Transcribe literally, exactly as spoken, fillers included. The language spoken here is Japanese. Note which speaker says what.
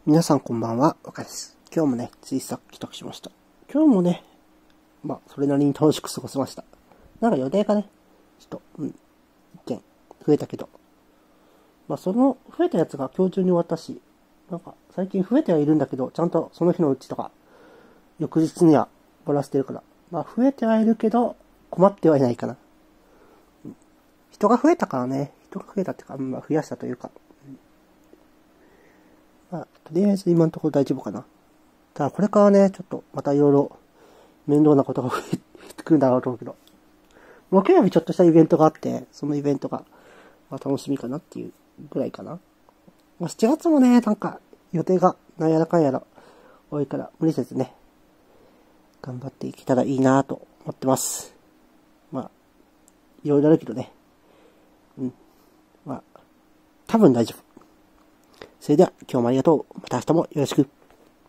Speaker 1: 皆さんこんばんは、わかです。今日もね、ついさっき帰宅しました。今日もね、まあ、それなりに楽しく過ごせました。なんか予定がね、ちょっと、うん、一件増えたけど、まあ、その増えたやつが今日中に終わったし、なんか最近増えてはいるんだけど、ちゃんとその日のうちとか、翌日には終わらせてるから、まあ、増えてはいるけど、困ってはいないかな。うん、人が増えたからね、人が増えたっていうか、まあ、増やしたというか、まあ、とりあえず今のところ大丈夫かな。ただこれからね、ちょっとまたいろいろ面倒なことが増えてくるんだろうと思うけど、木曜日ちょっとしたイベントがあって、そのイベントが、まあ、楽しみかなっていうぐらいかな。まあ、しちがつもね、なんか予定がなんやらかんやら多いから無理せずね、頑張っていけたらいいなと思ってます。まあ、いろいろあるけどね。うん。まあ、多分大丈夫。それでは今日もありがとう。また明日もよろしく。